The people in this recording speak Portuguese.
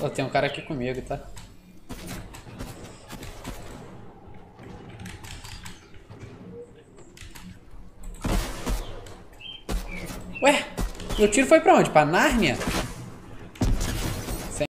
Pô, tem um cara aqui comigo, tá? Ué, meu tiro foi pra onde? Pra Nárnia?